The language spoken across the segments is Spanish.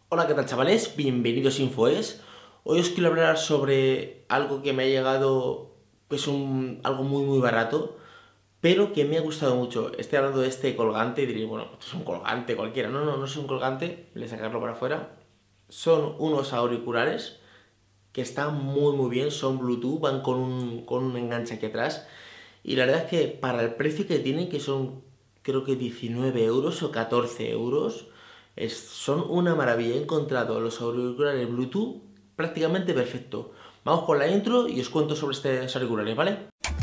Hola, ¿qué tal, chavales? Bienvenidos a InfoES. Hoy os quiero hablar sobre algo que me ha llegado, pues algo muy barato, pero que me ha gustado mucho. Estoy hablando de este colgante y diréis, bueno, esto es un colgante cualquiera. No es un colgante, voy a sacarlo para afuera. Son unos auriculares que están muy bien, son Bluetooth, van con un enganche aquí atrás. Y la verdad es que para el precio que tienen, que son creo que 19 euros o 14 euros, son una maravilla. He encontrado los auriculares Bluetooth prácticamente perfecto. Vamos con la intro y os cuento sobre estos auriculares, ¿vale?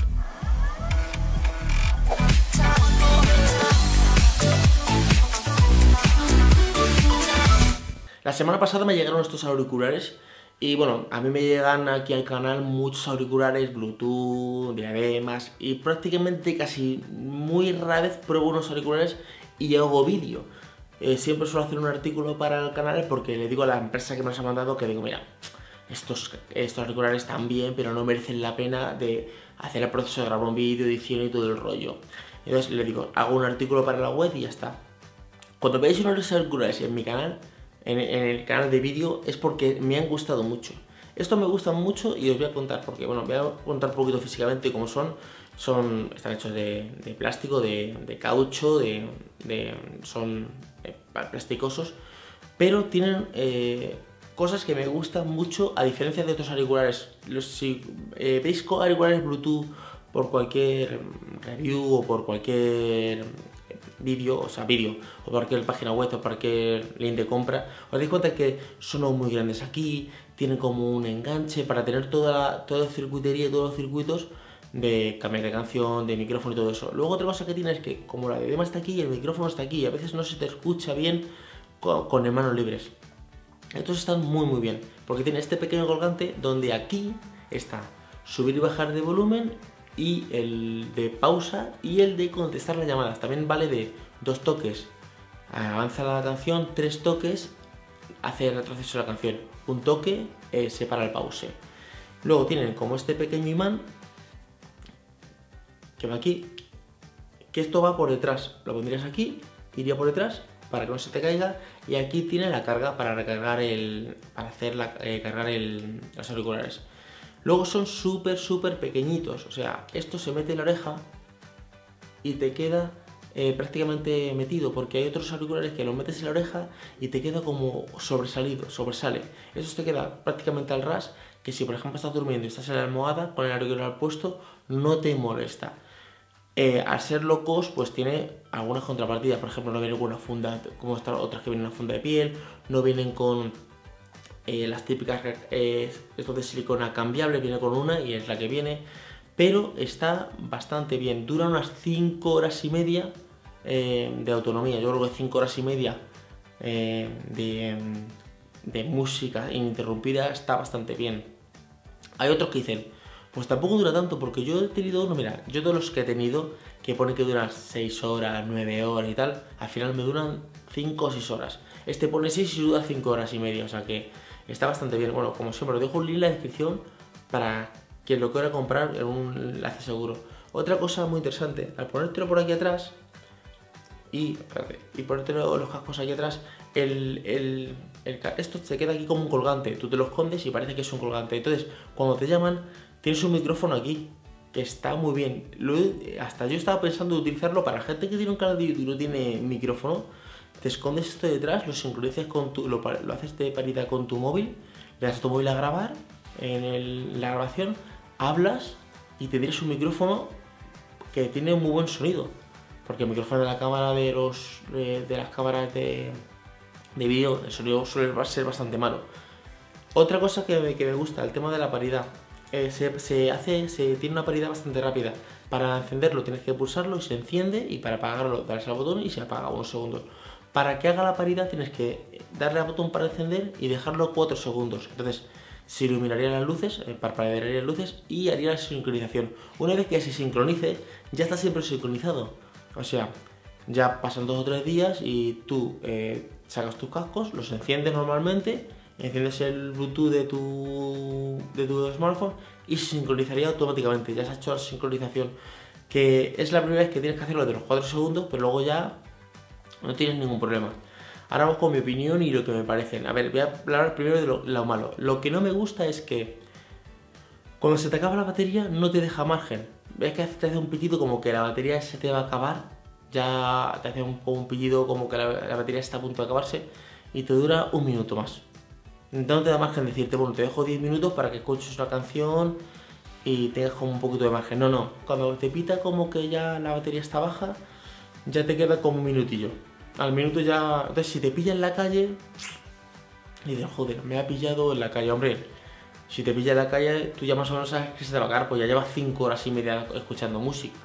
La semana pasada me llegaron estos auriculares y bueno, a mí me llegan aquí al canal muchos auriculares, Bluetooth, diademas y prácticamente casi muy rara vez pruebo unos auriculares y hago vídeo. Siempre suelo hacer un artículo para el canal porque le digo a la empresa que me los ha mandado que digo, mira, estos auriculares están bien, pero no merecen la pena de hacer el proceso de grabar un vídeo, edición y todo el rollo. Entonces le digo, hago un artículo para la web y ya está. Cuando veáis unos auriculares en mi canal, en el canal de vídeo, es porque me han gustado mucho. Estos me gustan mucho y os voy a contar porque, bueno, voy a contar un poquito físicamente cómo son. Están hechos de plástico, de caucho, son plasticosos, pero tienen cosas que me gustan mucho a diferencia de otros auriculares. Si veis auriculares Bluetooth por cualquier review o por cualquier vídeo, o por cualquier página web o por cualquier link de compra, os dais cuenta que son muy grandes aquí, tienen como un enganche para tener toda la circuitería y todos los circuitos de cambiar de canción, de micrófono y todo eso. Luego otra cosa que tiene es que como la diadema está aquí y el micrófono está aquí, a veces no se te escucha bien con manos libres. Estos están muy bien, porque tiene este pequeño colgante donde aquí está subir y bajar de volumen y el de pausa y el de contestar las llamadas. También vale de 2 toques, avanza la canción, 3 toques, hace el retroceso de la canción, un toque, separa el pause. Luego tienen como este pequeño imán que va aquí, que esto va por detrás, lo pondrías aquí, iría por detrás para que no se te caiga, y aquí tiene la carga para recargar cargar los auriculares. Luego son súper pequeñitos, o sea, esto se mete en la oreja y te queda prácticamente metido, porque hay otros auriculares que los metes en la oreja y te queda como sobresale. Eso te queda prácticamente al ras, que si por ejemplo estás durmiendo y estás en la almohada con el auricular puesto, no te molesta. Al ser low cost, pues tiene algunas contrapartidas. Por ejemplo, no viene con una funda como otras que vienen en una funda de piel, no vienen con las típicas estos de silicona cambiable, viene con una y es la que viene, pero está bastante bien. Dura unas 5 horas y media de autonomía. Yo creo que 5 horas y media de música ininterrumpida está bastante bien. Hay otros que dicen, pues tampoco dura tanto, porque yo he tenido uno, mira, yo de los que he tenido, que pone que duran 6 horas, 9 horas y tal, al final me duran 5 o 6 horas. Este pone 6 y dura 5 horas y media, o sea que está bastante bien. Bueno, como siempre, os dejo un link en la descripción para quien lo quiera comprar en un enlace seguro. Otra cosa muy interesante, al ponértelo por aquí atrás y ponértelo los cascos aquí atrás, esto se queda aquí como un colgante. Tú te lo escondes y parece que es un colgante. Entonces, cuando te llaman, tienes un micrófono aquí, que está muy bien. Hasta yo estaba pensando en utilizarlo para gente que tiene un canal de YouTube y no tiene micrófono. Te escondes esto detrás, lo sincronizas lo haces de paridad con tu móvil, le das a tu móvil a grabar, la grabación, hablas y tendrías un micrófono que tiene un muy buen sonido. Porque el micrófono de la cámara de las cámaras de vídeo, el sonido suele ser bastante malo. Otra cosa que me gusta, el tema de la paridad. Tiene una paridad bastante rápida. Para encenderlo tienes que pulsarlo y se enciende, y para apagarlo das al botón y se apaga unos segundos. Para que haga la paridad tienes que darle al botón para encender y dejarlo 4 segundos. Entonces se iluminarían las luces, parpadearían las luces y haría la sincronización. Una vez que se sincronice, ya está siempre sincronizado. O sea, ya pasan 2 o 3 días y tú sacas tus cascos, los enciendes normalmente, enciendes el Bluetooth de tu smartphone y se sincronizaría automáticamente. Ya se ha hecho la sincronización, que es la primera vez que tienes que hacerlo de los 4 segundos, pero luego ya no tienes ningún problema. Ahora vamos con mi opinión y lo que me parecen. A ver, voy a hablar primero de lo malo. Lo que no me gusta es que cuando se te acaba la batería no te deja margen. Ves que te hace un pitido como que la batería se te va a acabar. Ya te hace un pitido como que la batería está a punto de acabarse y te dura un minuto más. Entonces no te da margen de decirte, bueno, te dejo 10 minutos para que escuches una canción y tengas como un poquito de margen. No, no. Cuando te pita como que ya la batería está baja, ya te queda como un minutillo. Al minuto ya... Entonces si te pilla en la calle, y dices, joder, me ha pillado en la calle, hombre. Si te pilla en la calle, tú ya más o menos sabes que se te va a acabar, pues ya llevas 5 horas y media escuchando música.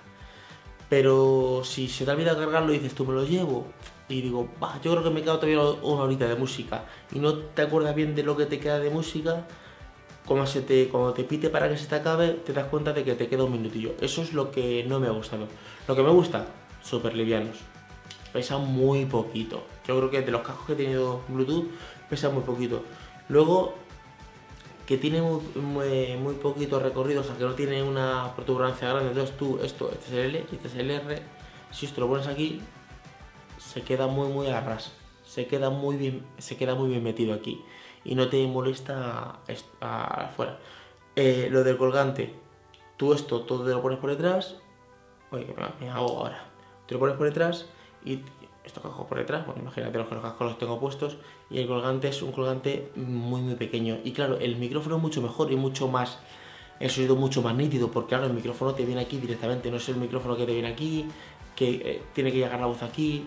Pero si se te olvida cargarlo y dices, tú me lo llevo, y digo, bah, yo creo que me queda todavía una horita de música, y no te acuerdas bien de lo que te queda de música, cuando te pite para que se te acabe, te das cuenta de que te queda un minutillo. Eso es lo que no me ha gustado. Lo que me gusta, súper livianos. Pesan muy poquito. Yo creo que de los cascos que he tenido Bluetooth, pesan muy poquito. Luego, que tiene muy poquito recorrido, o sea que no tiene una protuberancia grande. Entonces tú, este es el L y este es el R. Si esto lo pones aquí, se queda muy a ras. Se queda muy bien metido aquí. Y no te molesta afuera. Lo del colgante, tú esto todo te lo pones por detrás. Oye, que me hago ahora. Te lo pones por detrás y esto casco por detrás. Bueno, imagínate los que los cascos los tengo puestos. Y el colgante es un colgante muy pequeño. Y claro, el micrófono es mucho mejor y mucho más. El sonido mucho más nítido. Porque claro, el micrófono te viene aquí directamente. No es el micrófono que te viene aquí, que tiene que llegar la voz aquí.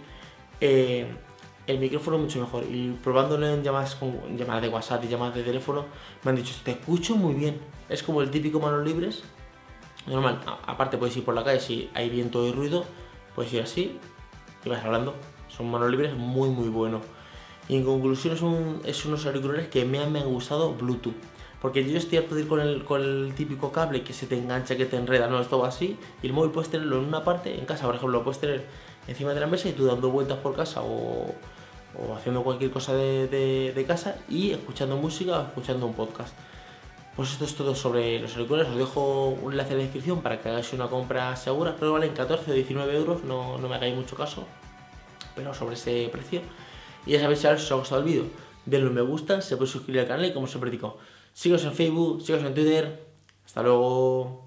El micrófono es mucho mejor. Y probándolo en llamadas de WhatsApp y llamadas de teléfono, me han dicho, te escucho muy bien. Es como el típico manos libres. Normal, aparte puedes ir por la calle si hay viento y ruido, puedes ir así y vas hablando. Son manos libres muy buenos. Y en conclusión es unos auriculares que me han gustado Bluetooth. Porque yo estoy harto de ir con el típico cable que se te engancha, que te enreda. No, esto va así y el móvil puedes tenerlo en una parte, en casa por ejemplo lo puedes tener encima de la mesa y tú dando vueltas por casa o haciendo cualquier cosa de casa y escuchando música o escuchando un podcast. Pues esto es todo sobre los auriculares. Os dejo un enlace en la descripción para que hagáis una compra segura. Creo que valen 14 o 19 euros, no me hagáis mucho caso, pero sobre ese precio. Y ya sabéis, si os ha gustado el vídeo, denle un me gusta, se puede suscribir al canal y como siempre digo, síguenos en Facebook, síguenos en Twitter. Hasta luego.